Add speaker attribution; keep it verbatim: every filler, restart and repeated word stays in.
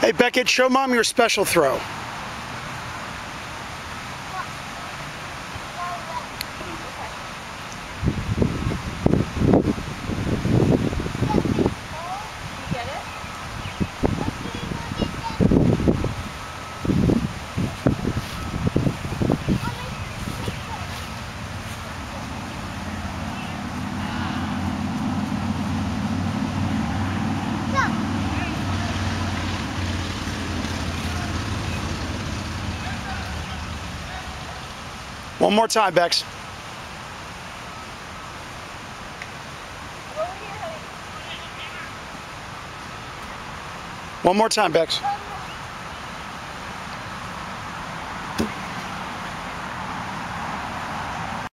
Speaker 1: Hey Beckett, show Mom your special throw. One more time, Bex. One more time, Bex.